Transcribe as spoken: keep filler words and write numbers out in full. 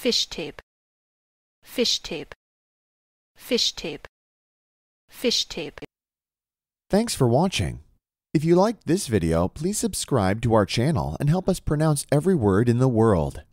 fish tip, fish tip, fish tip, fish tip. Thanks for watching. If you liked this video, please subscribe to our channel and help us pronounce every word in the world.